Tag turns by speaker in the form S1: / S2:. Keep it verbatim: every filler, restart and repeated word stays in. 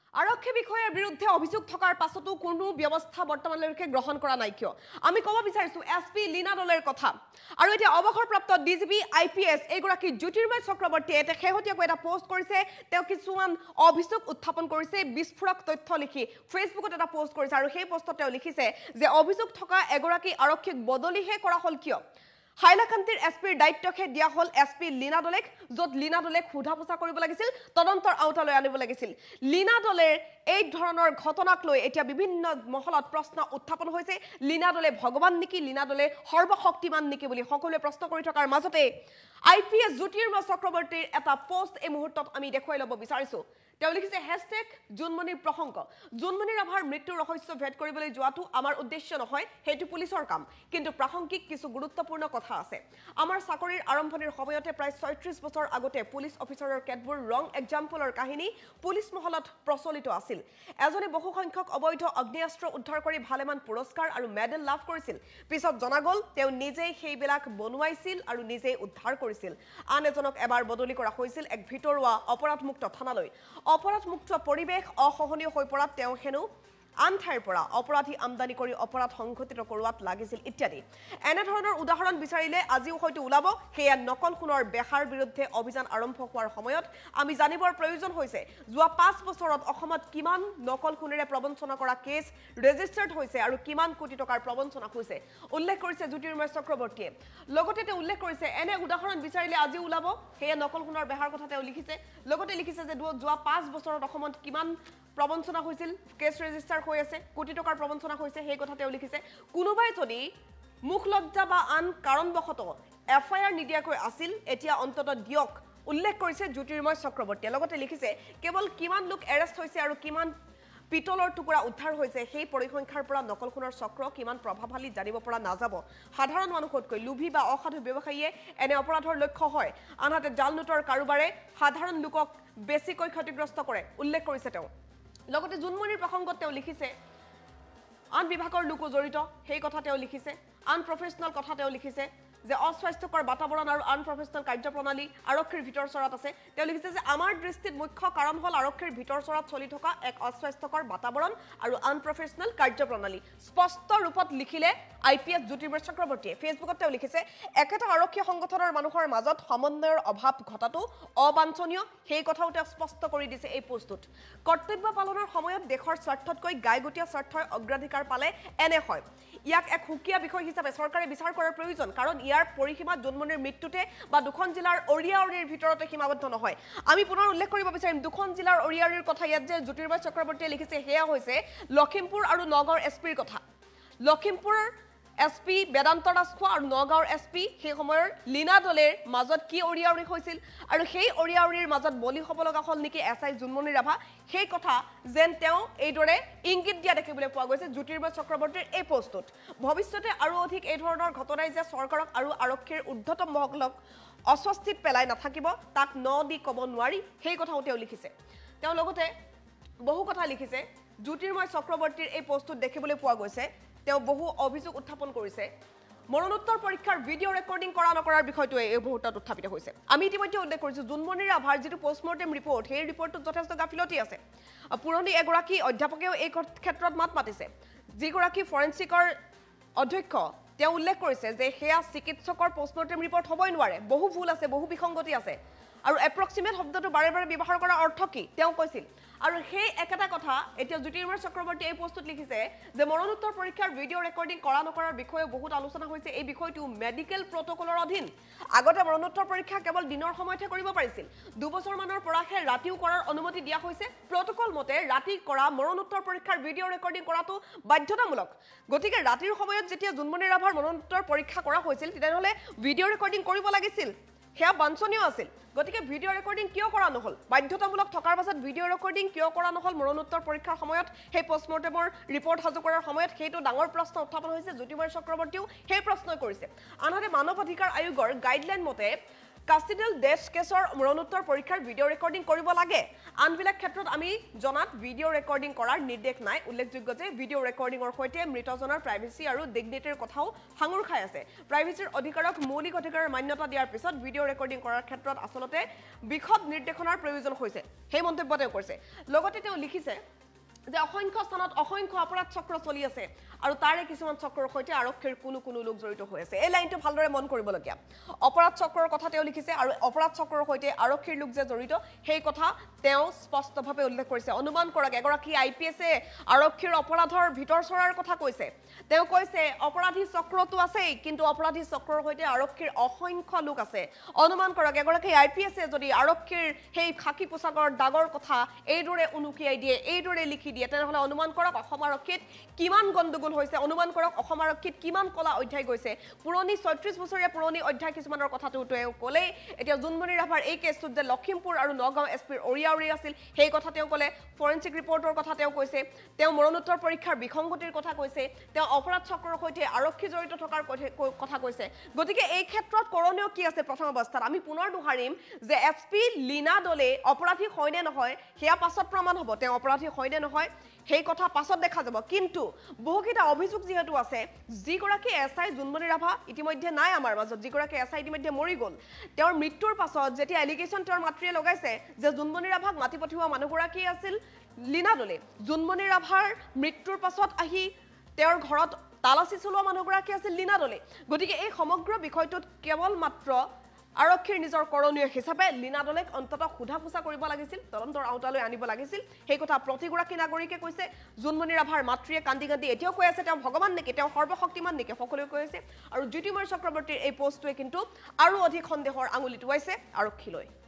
S1: আৰক্ষী বিষয়াৰ বিৰুদ্ধে অভিযোগ থকাৰ পাছতো কোনো ব্যৱস্থা বৰ্তমানলৈকে গ্ৰহণ কৰা নাই কিয় আমি ক'ব বিচাৰিছো এছপি লীনা দলেৰ কথা আৰু এতিয়া অৱসৰপ্ৰাপ্ত ডিজিপি আইপিএছ এগৰাকী জ্যোতিৰ্ময় চক্ৰৱৰ্তীয়ে এটা শেহতীয়াকৈ এটা পোষ্ট কৰিছে তেওঁ কিছুমান অভিযোগ উত্থাপন কৰিছে বিস্ফোৰক তথ্য লিখি ফেচবুকত এটা পোষ্ট কৰিছে আৰু সেই পোষ্টত তেওঁ লিখিছে যে অভিযোগ থকা এগৰাকী আৰক্ষীক বদলিহে কৰা হ'ল কিয় হাইলাকান্দিৰ এছপিৰ দায়িত্বকে দিয়া হ'ল এছপি লীনা দলেক য'ত লীনা দলেক সোধা পোছা কৰিব লাগিছিল তদন্তৰ আওতালৈ আনিব লাগিছিল লীনা দলেৰ এই ধৰণৰ ঘটনাক লৈ এতিয়া বিভিন্ন মহলত প্ৰশ্ন উত্থাপন হৈছে লীনা দলে ভগৱান নেকি লীনা দলে সৰ্বশক্তিমান নেকি বুলি সকলোৱে প্ৰশ্ন কৰি থকাৰ মাজতে আইপিএছ জ্যোতিৰ্ময় চক্ৰৱৰ্তীৰ এটা পোষ্ট এই মুহূৰ্তত আমি দেখুৱাই ল'ব বিচাৰিছো তেওঁ লিখিছে হেশটেগ জুনমণিৰ প্ৰসংগ জুনমণি ৰাভাৰ মৃত্যুৰ ৰহস্য ভেদ কৰিবলৈ যোৱাটো আমাৰ উদ্দেশ্য নহয় হেতু পুলিচৰ কাম কিন্তু প্ৰাসংগিক কিছু গুৰুত্বপূৰ্ণ কথা আছে আমাৰ চাকৰিৰ আৰম্ভণিৰ সময়তে প্ৰায় ছয়ত্ৰিশ বছৰ আগতে পুলিচ অফিচাৰৰ কেতবোৰ ৰং এক্সাম্পলৰ কাহিনী পুলিচ মহলত প্ৰচলিত আছিল এজনে বহু সংখ্যক অবৈধ অগ্নিয়াস্ত্ৰ উদ্ধাৰ কৰি ভালেমান পুৰস্কাৰ আৰু মেডেল লাভ কৰিছিল পিছত জনা গ'ল তেওঁ নিজেই সেইবিলাক বনুৱাইছিল আৰু নিজেই উদ্ধাৰ কৰিছিল আন এজনক এবাৰ বদলি কৰা হৈছিল এক ভিতৰুৱা অপৰাধমুক্ত থানালৈ অপৰাধমুক্ত পৰিৱেশ অসহনীয় হৈ পৰাত তেওঁ হেনো আন ঠাইৰ পৰা অপৰাধী আমদানি কৰি অপৰাধ সংঘটিত কৰোৱাত লাগিছিল ইত্যাদি এনে ধৰণৰ উদাহৰণ বিচাৰিলে আজিও হয়তো ওলাব সেয়া নকল সোণৰ বেহাৰ বিৰুদ্ধে অভিযান আৰম্ভ হোৱাৰ সময়ত আমি জানিবৰ প্ৰয়োজন হৈছে যোৱা পাঁচ বছৰত অসমত কিমান নকল সোণেৰে প্ৰবঞ্চনা কৰা কেছ ৰেজিষ্টাৰ্ড হৈছে আৰু কিমান কোটি টকাৰ প্ৰবঞ্চনা হৈছে উল্লেখ কৰিছে জ্যোতিৰ্ময় চক্ৰৱৰ্তীয়ে লগতে তেওঁ উল্লেখ কৰিছে এনে উদাহৰণ বিচাৰিলে আজিও ওলাব সেয়া নকল সোণৰ বেহাৰ কথা তেওঁ লিখিছে লগতে লিখিছে যে যোৱা পাঁচ বছৰত অসমত কিমান প্ৰবঞ্চনা হৈছিল কেছ ৰেজিষ্টাৰ হৈ আছে কোটি টকাৰ প্ৰবঞ্চনা হৈছে সেই কথা তেওঁ লিখিছে কোনোবাই যদি মুখ লজ্জা বা আন কাৰণবশতঃ এফআইআৰ নিদিয়াকৈ আছিল এতিয়া অন্তত দিয়ক উল্লেখ কৰিছে জ্যোতিৰ্ময় চক্ৰৱৰ্তীয়ে লগতে লিখিছে কেৱল কিমান লোক এৰেষ্ট হৈছে আৰু কিমান পিতলৰ টুকুৰা উদ্ধাৰ হৈছে সেই পৰিসংখ্যাৰ পৰা নকল সোণৰ চক্ৰ কিমান প্ৰভাৱশালী জানিব পৰা নাযাব সাধাৰণ মানুহতকৈ লোভী বা অসাধু ব্যৱসায়ীয়ে এনে অপৰাধৰ লক্ষ্য হয় আনহাতে জাল নোটৰ কাৰোবাৰে সাধাৰণ লোকক বেছিকৈ ক্ষতিগ্ৰস্ত কৰে উল্লেখ কৰিছে তেওঁ লগতে জুনমণিৰ প্ৰসংগত তেওঁ লিখিছে আন বিভাগৰ লোকো জড়িত সেই কথা তেওঁ লিখিছে আন প্ৰফেশনাল কথা তেওঁ লিখিছে যে অস্বাস্থ্যকৰ বাতাবৰণ আৰু আন প্ৰফেশনাল কাৰ্যপ্ৰণালী আৰক্ষীৰ ভিতৰ চৰাত আছে তেওঁ লিখিছে যে আমাৰ দৃষ্টিত মুখ্য কাৰণ হ'ল আৰক্ষীৰ ভিতৰ চৰাত চলি থকা এক অস্বাস্থ্যকৰ বাতাবৰণ আৰু আন প্ৰফেশনাল কাৰ্যপ্ৰণালী স্পষ্ট ৰূপত লিখিলে আইপিএছ জ্যোতিৰ্ময় চক্ৰৱৰ্তীয়ে ফেচবুকত তেওঁ লিখিছে একেটা আৰক্ষী সংগঠনৰ মানুহৰ মাজত সমন্বয়ৰ অভাৱ ঘটাটো অবাঞ্ছনীয় সেই কথাও তেওঁ স্পষ্ট কৰি দিছে এই পোষ্টত কৰ্তব্য পালনৰ সময়ত দেশৰ স্বাৰ্থতকৈ গায়গতীয়া স্বাৰ্থই অগ্ৰাধিকাৰ পালে এনে হয় ইয়াক এক হুকিয়া বিষয় হিচাপে চৰকাৰে বিচাৰ কৰাৰ প্ৰয়োজন কাৰণ ইয়াৰ পৰিসীমা জুনমণিৰ মৃত্যুতে বা দুখন জিলাৰ অৰিয়াউৰিৰ ভিতৰতে সীমাবদ্ধ নহয় আমি পুনৰ উল্লেখ কৰিব বিচাৰিম দুখন জিলাৰ অৰিয়াউৰিৰ কথা ইয়াত যে জ্যোতিৰ্ময় চক্ৰৱৰ্তীয়ে লিখিছে সেয়া হৈছে লখিমপুৰ আৰু নগাঁৱৰ এছপিৰ কথা লখিমপুৰৰ এছপি বেদান্ত ৰাজখোৱা আৰু নগাঁৱৰ এছপি সেই সময়ৰ লীনা দলেৰ মাজত কি অৰিয়াউৰি হৈছিল আৰু সেই অৰিয়াউৰিৰ মাজত বলি হ'ব লগা হ'ল নেকি এছআই জুনমণি ৰাভা সেই কথা যেন তেওঁ এইদৰে ইংগিত দিয়া দেখিবলৈ পোৱা গৈছে জ্যোতিৰ্ময় চক্ৰৱৰ্তীৰ এই পোষ্টত ভৱিষ্যতে আৰু অধিক এই ধৰণৰ ঘটনাই যে চৰকাৰক আৰু আৰক্ষীৰ ঊৰ্ধ্বতম মহলক অস্বস্তিত পেলাই নাথাকিব তাক ন দি ক'ব নোৱাৰি সেই কথাও তেওঁ লিখিছে তেওঁ লগতে বহু কথা লিখিছে জ্যোতিৰ্ময় চক্ৰৱৰ্তীৰ এই পোষ্টত দেখিবলৈ পোৱা গৈছে তেওঁ বহু অভিযোগ উত্থাপন কৰিছে মৰণোত্তৰ পৰীক্ষাৰ ভিডিঅ' ৰেকৰ্ডিং কৰা নকৰাৰ বিষয়টোৱে এই মুহূৰ্তত উত্থাপিত হৈছে আমি ইতিমধ্যে উল্লেখ কৰিছোঁ জুনমণি ৰাভাৰ যিটো পোষ্টমৰ্টেম ৰিপৰ্ট সেই ৰিপৰ্টটোত যথেষ্ট গাফিলতি আছে পুৰণি এগৰাকী অধ্যাপকেও এই ক্ষেত্ৰত মাত মাতিছে যিগৰাকী ফৰেনচিকৰ অধ্যক্ষ তেওঁ উল্লেখ কৰিছে যে সেয়া চিকিৎসকৰ পোষ্টমৰ্টেম ৰিপৰ্ট হ'বই নোৱাৰে বহু ভুল আছে বহু বিসংগতি আছে আৰু এপ্ৰক্সিমেট শব্দটো বাৰে বাৰে ব্যৱহাৰ কৰাৰ অৰ্থ কি তেওঁ কৈছিল আৰু সেই একেটা কথা এতিয়া জ্যোতিৰ্ময় চক্ৰৱৰ্তী এই পোষ্টত লিখিছে যে মৰণোত্তৰ পৰীক্ষাৰ ভিডিঅ' ৰেকৰ্ডিং কৰা নকৰাৰ বিষয়ে বহুত আলোচনা হৈছে এই বিষয়টো মেডিকেল প্ৰট'কলৰ অধীন আগতে মৰণোত্তৰ পৰীক্ষা কেৱল দিনৰ সময়তহে কৰিব পাৰিছিল দুবছৰমানৰ পৰাহে ৰাতিও কৰাৰ অনুমতি দিয়া হৈছে প্ৰট'কল মতে ৰাতি কৰা মৰণোত্তৰ পৰীক্ষাৰ ভিডিঅ' ৰেকৰ্ডিং কৰাটো বাধ্যতামূলক গতিকে ৰাতিৰ সময়ত যেতিয়া জুনমণি ৰাভাৰ মৰণোত্তৰ পৰীক্ষা কৰা হৈছিল তেতিয়াহ'লে ভিডিঅ' ৰেকৰ্ডিং কৰিব লাগিছিল সেয়া বাঞ্ছনীয় আছিল গতিকে ভিডিঅ' ৰেকৰ্ডিং কিয় কৰা নহ'ল বাধ্যতামূলক থকাৰ পাছত ভিডিঅ' ৰেকৰ্ডিং কিয় কৰা নহ'ল মৰণোত্তৰ পৰীক্ষাৰ সময়ত সেই পোষ্টমৰ্টেমৰ ৰিপৰ্ট সাজু কৰাৰ সময়ত সেইটো ডাঙৰ প্ৰশ্ন উত্থাপন হৈছে জ্যোতিৰ্ময় চক্ৰৱৰ্তীয়েও সেই প্ৰশ্নই কৰিছে আনহাতে মানৱ অধিকাৰ আয়োগৰ গাইডলাইন মতে কাষ্টিডিয়েল ডেথ কেছৰ মৰণোত্তৰ পৰীক্ষাৰ ভিডিঅ' ৰেকৰ্ডিং কৰিব লাগে আনবিলাক ক্ষেত্ৰত আমি জনাত ভিডিঅ' ৰেকৰ্ডিং কৰাৰ নিৰ্দেশ নাই উল্লেখযোগ্য যে ভিডিঅ' ৰেকৰ্ডিঙৰ সৈতে মৃতজনৰ প্ৰাইভেচি আৰু ডিগনিটিৰ কথাও সাঙুৰ খাই আছে প্ৰাইভেচিৰ অধিকাৰক মৌলিক অধিকাৰৰ মান্যতা দিয়াৰ পিছত ভিডিঅ' ৰেকৰ্ডিং কৰাৰ ক্ষেত্ৰত আচলতে বিশদ নিৰ্দেশনাৰ প্ৰয়োজন হৈছে সেই মন্তব্য তেওঁ কৰিছে লগতে তেওঁ লিখিছে যে অসংখ্য স্থানত অসংখ্য অপৰাধ চক্ৰ চলি আছে আৰু তাৰে কিছুমান চক্ৰৰ সৈতে আৰক্ষীৰ কোনো কোনো লোক জড়িত হৈ আছে এই লাইনটো ভালদৰে মন কৰিবলগীয়া অপৰাধ চক্ৰৰ কথা তেওঁ লিখিছে আৰু অপৰাধ চক্ৰৰ সৈতে আৰক্ষীৰ লোক যে জড়িত সেই কথা তেওঁ স্পষ্টভাৱে উল্লেখ কৰিছে অনুমান কৰক এগৰাকী আইপিএছে আৰক্ষীৰ অপৰাধৰ ভিতৰ চৰাৰ কথা কৈছে তেওঁ কৈছে অপৰাধী চক্ৰটো আছে কিন্তু অপৰাধী চক্ৰৰ সৈতে আৰক্ষীৰ অসংখ্য লোক আছে অনুমান কৰক এগৰাকী আইপিএছে যদি আৰক্ষীৰ সেই খাকি পোছাকৰ দাগৰ কথা এইদৰে উনুকিয়াই দিয়ে এইদৰে লিখি দিয়ে তেনেহলে অনুমান কৰক অসম আৰক্ষীত কিমান গণ্ডগোল হৈছে অনুমান কৰক অসম আৰক্ষীত কিমান কলা অধ্যায় গৈছে পুৰণি ছয়ত্ৰিশ বছৰীয়া পুৰণি অধ্যায় কিছুমানৰ কথাটো তেওঁ ক'লে এতিয়া জুনমণি ৰাভাৰ এই কেছটোত যে লখিমপুৰ আৰু নগাঁও এছপিৰ অৰিয়াউৰি আছিল সেই কথা তেওঁ ক'লে ফৰেনচিক ৰিপৰ্টৰ কথা তেওঁ কৈছে তেওঁ মৰণোত্তৰ পৰীক্ষাৰ বিসংগতিৰ কথা কৈছে তেওঁ অপৰাধ চক্ৰৰ সৈতে আৰক্ষী জড়িত থকাৰ কথা কৈছে গতিকে এই ক্ষেত্ৰত কৰণীয় কি আছে প্ৰথম অৱস্থাত আমি পুনৰ দুহাৰিম যে এছপি লীনা দলে অপৰাধী হয় নে নহয় সেয়া পাছত প্ৰমাণ হ'ব তেওঁ অপৰাধী হয় নে নহয় সেই কথা পাছত দেখা যাব কিন্তু বহুকেইটা অভিযোগ যেহেতু আছে যিগৰাকী এছআই জুনমণি ৰাভা ইতিমধ্যে নাই আমাৰ মাজত যিগৰাকী এছআই ইতিমধ্যে মৰি গ'ল তেওঁৰ মৃত্যুৰ পাছত যেতিয়া এলিগেশ্যন তেওঁৰ মাতৃয়ে লগাইছে যে জুনমণি ৰাভাক মাতি পঠিওৱা মানুহগৰাকী আছিল লীনা দলে জুনমণি ৰাভাৰ মৃত্যুৰ পাছত আহি তেওঁৰ ঘৰত তালাচী চলোৱা মানুহগৰাকী আছিল লীনা দলে গতিকে এই সমগ্ৰ বিষয়টোত কেৱল মাত্ৰ আৰক্ষীৰ নিজৰ কৰণীয় হিচাপে লীনা দলেক অন্ততঃ সোধা পোছা কৰিব লাগিছিল তদন্তৰ আওতালৈ আনিব লাগিছিল সেই কথা প্ৰতিগৰাকী নাগৰিকে কৈছে জুনমণি ৰাভাৰ মাতৃয়ে কান্দি কান্দি এতিয়াও কৈ আছে তেওঁ ভগৱান নেকি তেওঁ সৰ্বশক্তিমান নেকি সকলোৱে কৈ আছে আৰু জ্যোতিৰ্ময় চক্ৰৱৰ্তীৰ এই পোষ্টটোৱে কিন্তু আৰু অধিক সন্দেহৰ আঙুলি টুৱাইছে আৰক্ষীলৈ